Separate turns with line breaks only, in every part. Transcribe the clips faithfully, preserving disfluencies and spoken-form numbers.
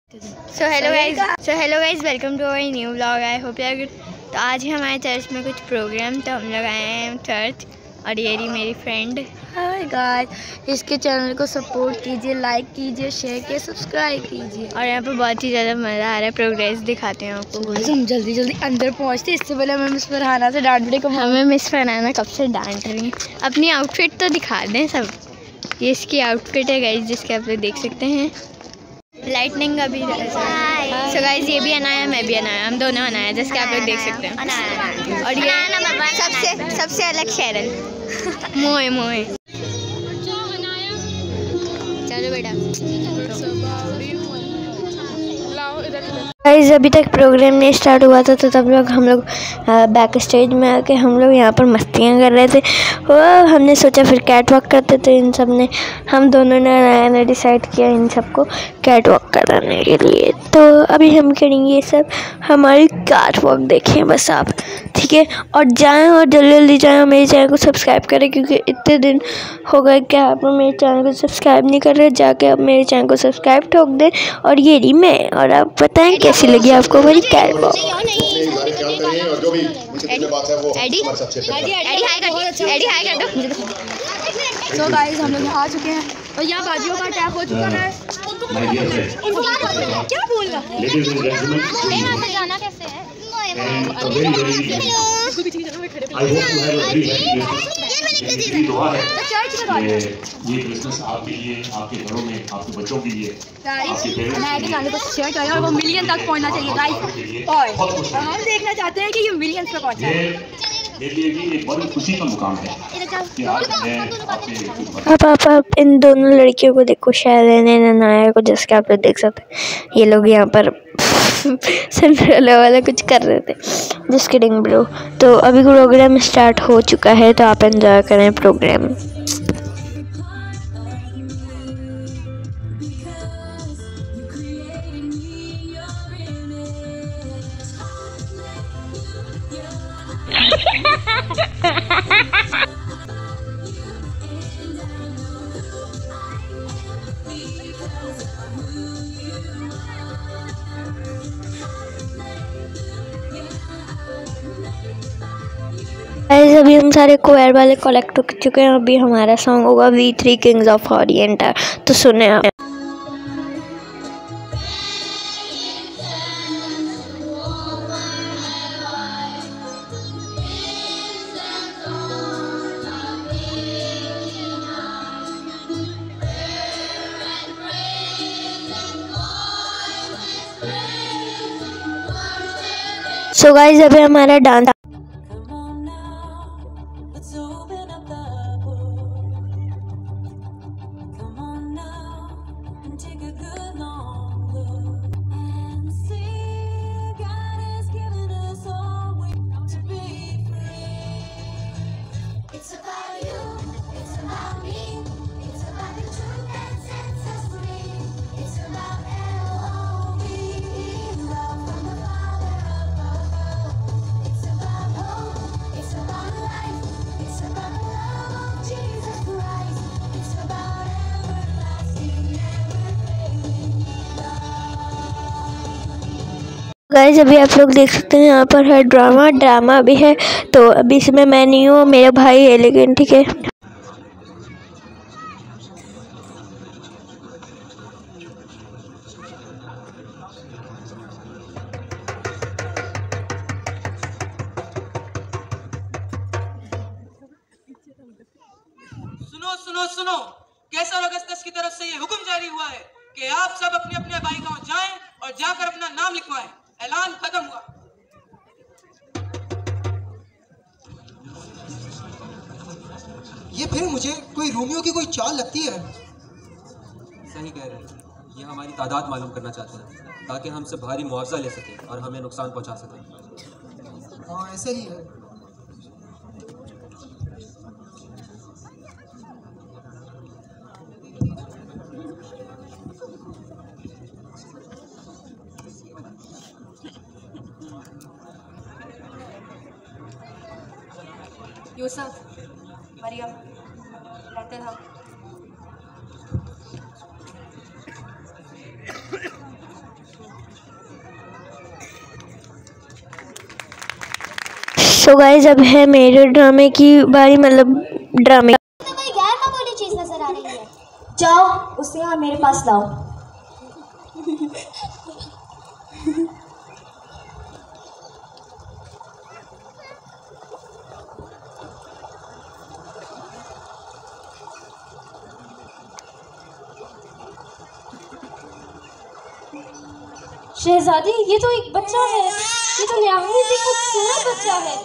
So hello guys so hello guys welcome to our new vlog. I hope यार good. तो आज ही हमारे church में कुछ प्रोग्राम, तो हम लोग आए हैं चर्च। और ये रही मेरी फ्रेंड। हाय गाइज, इसके चैनल को सपोर्ट कीजिए, लाइक कीजिए, शेयर कीजिए, सब्सक्राइब कीजिए। और यहाँ पे बहुत ही ज़्यादा मज़ा आ रहा है। प्रोग्रेस दिखाते हैं आपको। हम जल्दी जल्दी अंदर पहुँचते, इससे पहले हमें मिस फरहाना से डांट पड़े। हमें मिस फरहाना कब से डांट रही। अपनी आउटफिट तो दिखा दें सब। ये इसकी आउटफिट है गाइज, जिसके आप लोग देख सकते हैं। लाइटनिंग अभी। सो गाइस, ये भी अनाया, मैं भी अनाया, हम दोनों अनाया, जैसे आप लोग देख सकते हैं। और ये सबसे सबसे अलग शेरल मोए मोए। चलो बेटा। गाइस, अभी तक प्रोग्राम नहीं स्टार्ट हुआ था, तो तब लोग हम लोग बैक स्टेज में आके हम लोग यहाँ पर मस्तियाँ कर रहे थे। वो हमने सोचा फिर कैट वॉक करते, तो इन सब ने हम दोनों ने नया ने डिसाइड किया इन सबको कैट वॉक कराने के लिए। तो अभी हम करेंगे ये सब। हमारी कैट वॉक देखें बस आप, ठीक है। और जाएं और जल्दी जल्दी जाएं और मेरे चैनल को सब्सक्राइब करें, क्योंकि इतने दिन हो गए क्या आप मेरे चैनल को सब्सक्राइब नहीं कर रहे। जाके अब मेरे चैनल को सब्सक्राइब ठोक दें। और ये रही मैं, और आप बताएं कैसी लगी आपको मेरी कैट वॉक।
तो गाइस, हम लोग यहाँ आ चुके हैं और यहाँ बाजियों का टैप हो चुका है। क्या बोल रहा है? जाना कैसे है?
ये क्रिसमस आपके लिए, आपके घरों में, आपके बच्चों के लिए, आपके
गाने को शेयर करें और वो मिलियन तक पहुंचना चाहिए गाइस। और हम देखना चाहते हैं कि ये मिलियंस पे पहुंचे।
मेरे लिए भी एक बड़ी खुशी का मुकाम है कि आज मैं आपसे।
अब आप आप इन दोनों लड़कियों को देखो, शैलेन नायर को, जैसे आप लोग देख सकते हैं। ये लोग यहाँ पर सिंड्रेला वाला कुछ कर रहे थे। Just kidding bro. तो अभी प्रोग्राम स्टार्ट हो चुका है, तो आप एंजॉय करें प्रोग्राम। गाइस, अभी हम सारे कोयर वाले कलेक्ट हो चुके हैं। अभी हमारा सॉन्ग होगा we three kings of orient. तो सुने आप। सो गाइस, अभी हमारा डांस गाइस, अभी आप लोग देख सकते हैं यहाँ पर है ड्रामा ड्रामा भी है। तो अभी इसमें मैं नहीं हूँ, मेरा भाई है, लेकिन ठीक है।
सुनो सुनो सुनो, कैसर अगस्तस की तरफ से ये हुक्म जारी हुआ है कि आप सब अपने अपने भाई गांव जाएं और जाकर अपना नाम लिखवाएं। ऐलान खत्म हुआ।
ये फिर मुझे कोई रोमियो की कोई चाल लगती है।
सही कह रहे हैं। ये हमारी तादाद मालूम करना चाहते हैं ताकि हमसे भारी मुआवजा ले सके और हमें नुकसान पहुंचा सके।
हाँ, ऐसे ही है।
यूसुफ, मरियम, रहते हम।
सो गाइस अब है मेरे ड्रामे की बारी, मतलब ड्रामे।
तो कोई गैर मामूली चीज नजर आ रही है। जाओ उसे यहाँ मेरे पास लाओ। शहजादी, ये तो एक बच्चा है, ये तो नहायत ही खूबसूरत बच्चा है।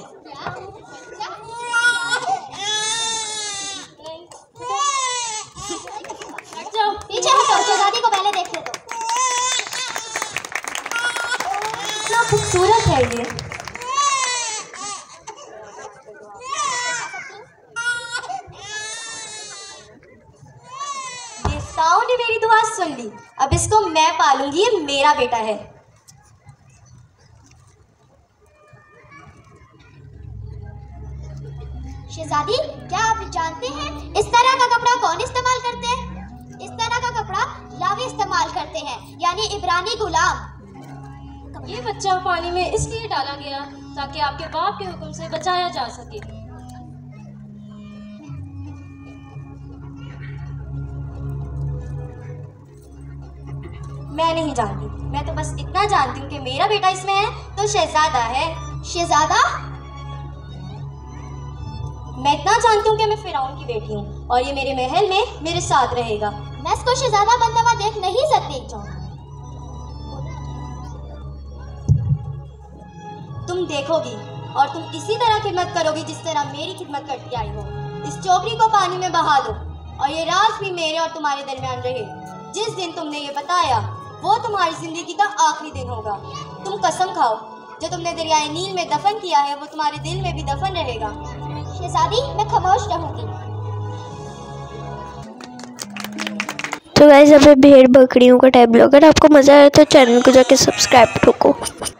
जाओ पीछे हटो, शहजादी को पहले देख ले। तो क्या खूबसूरत है ये। ये साउंड ने मेरी दुआ सुन ली, अब इसको मैं पालूंगी, ये मेरा बेटा है। शहजादी, क्या आप जानते हैं इस तरह का कपड़ा कौन इस्तेमाल करते हैं? इस तरह का कपड़ा लावी इस्तेमाल करते हैं, यानी इब्रानी गुलाम।
ये बच्चा पानी में इसलिए डाला गया ताकि आपके बाप के हुक्म से बचाया जा सके।
मैं नहीं जानती, मैं तो बस इतना जानती हूँ कि मेरा बेटा इसमें है तो शहजादा है। शहजादा? मैं इतना जानती हूँ कि मैं फिरौन की बेटी हूँ और ये मेरे महल में मेरे साथ रहेगा। मैं इसको शहजादा बनता हुआ देख नहीं सकती। तुम देखोगी और तुम इसी तरह खिदमत करोगी जिस तरह मेरी खिदमत करती आई हो। इस चोकरी को पानी में बहा दो और ये राज भी मेरे और तुम्हारे दरमियान रहे। जिस दिन तुमने ये बताया वो तुम्हारी जिंदगी का आखिरी दिन होगा। तुम कसम खाओ, जो तुमने दरियाए नील में दफन किया है वो तुम्हारे दिल में भी दफन रहेगा। शहजादी, मैं खामोश रहूंगी।
तो गाइस अब भेड़ बकरियों का टाइप ब्लॉग, अगर आपको मज़ा आया तो चैनल को जाके सब्सक्राइब ठोको।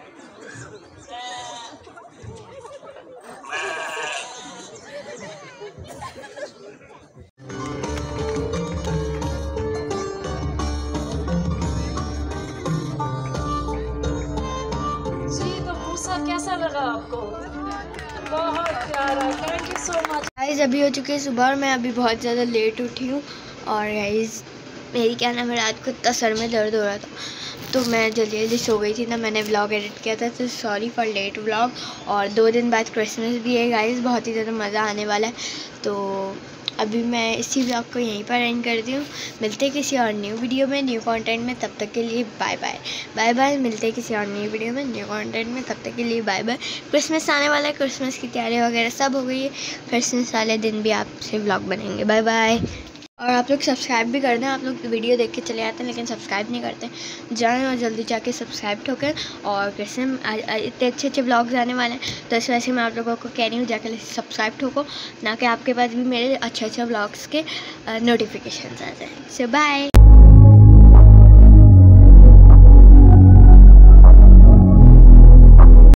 कैसा लगा आपको? बहुत प्यारा, thank you so much.
Guys अभी हो चुकी है सुबह और मैं अभी बहुत ज़्यादा लेट उठी हूँ। और गाइस मेरी क्या नाम है, रात को इतना सर में दर्द हो रहा था तो मैं जल्दी जल्दी सो गई थी ना, मैंने व्लॉग एडिट किया था, तो सॉरी फॉर लेट व्लॉग। और दो दिन बाद क्रिसमस भी है गाइस, बहुत ही ज़्यादा मज़ा आने वाला है। तो अभी मैं इसी व्लॉग को यहीं पर एंड करती हूँ। मिलते हैं किसी और न्यू वीडियो में, न्यू कंटेंट में। तब तक के लिए बाय बाय बाय बाय। मिलते हैं किसी और न्यू वीडियो में, न्यू कंटेंट में। तब तक के लिए बाय बाय। क्रिसमस आने वाला है, क्रिसमस की तैयारी वगैरह सब हो गई है। क्रिसमस वाले दिन भी आपसे व्लॉग बनेंगे। Bye bye. और आप लोग सब्सक्राइब भी कर दें। आप लोग वीडियो देख के चले जाते हैं लेकिन सब्सक्राइब नहीं करते, जाएं और जल्दी जाके सब्सक्राइब ठोकें। और क्रिसमस इतने अच्छे अच्छे व्लॉग्स आने वाले हैं तो इस वजह से मैं आप लोगों को कह रही हूँ जाकर सब्सक्राइब ठोको, ना कि आपके पास भी मेरे अच्छे अच्छे व्लॉग्स के नोटिफिकेशन आ जाए। So bye.